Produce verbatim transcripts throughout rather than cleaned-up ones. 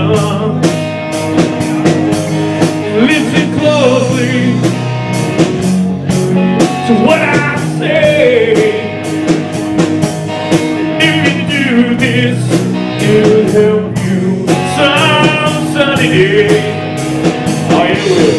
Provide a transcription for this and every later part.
son. Listen closely to what I say. If you do this, it'll help you some sunny day. Oh, it will.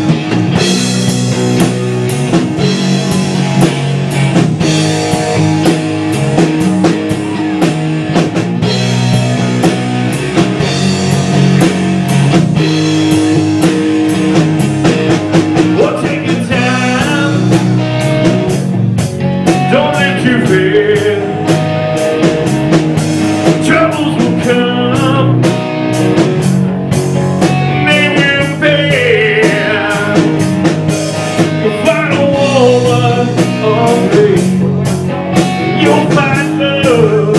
Troubles will come, they will fail. You'll find a woman all day, you'll find love.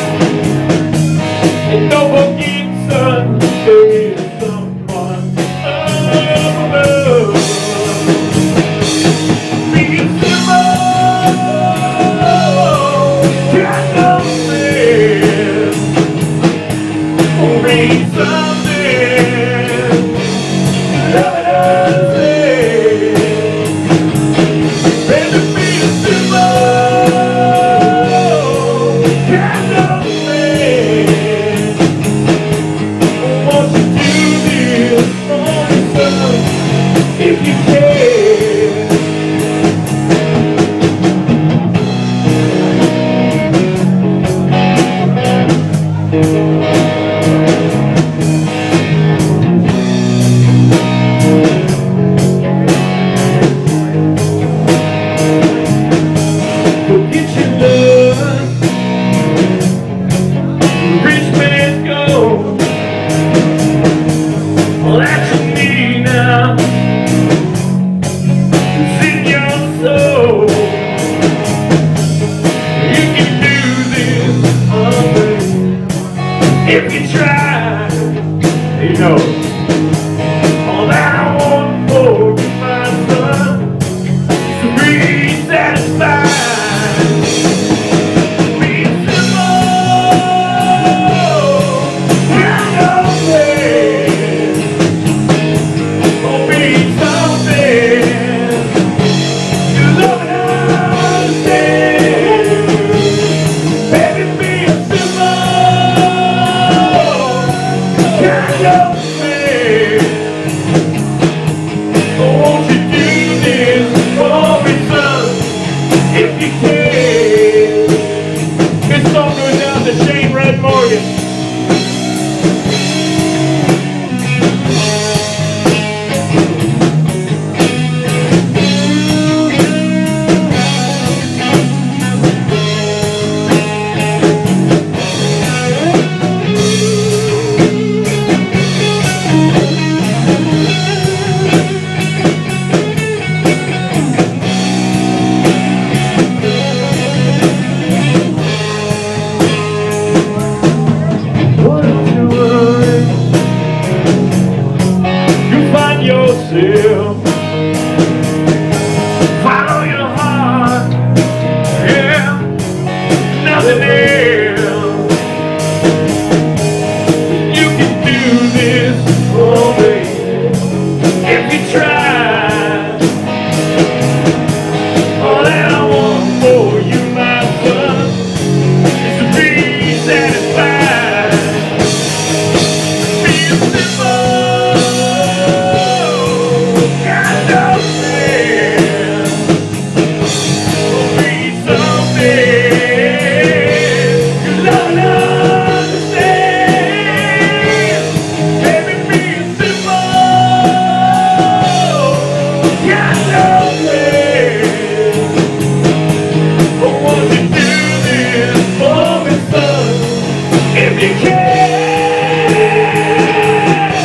And don't forget, son, there is someone above. Be simple. If you get your love, rich man go. Well, that's what you need now. It's in your soul. You can do this all day if you try. You know, all that I want for you, my son, is to be satisfied. Follow your heart, yeah, nothing else. You can do this, oh baby, if you try. All that I want for you, my son, is to be satisfied. Be simple. If you can.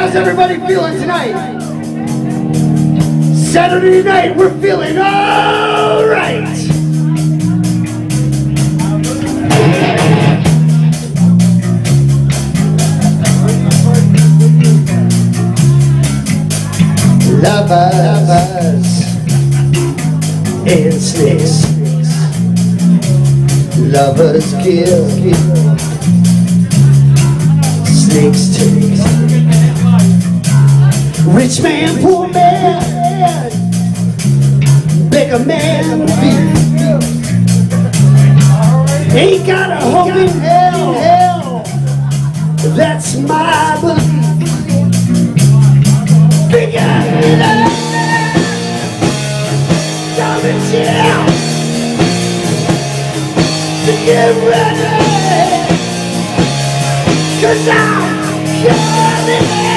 How's everybody feeling tonight? Saturday night, we're feeling all right. Lovers and snakes. Lovers kill, snakes take. Rich man, poor man, beggar man, thief. Ain't got a hope in hell, hell. That's my belief. Bigger love, come and chill. To get ready, 'cause I'm coming.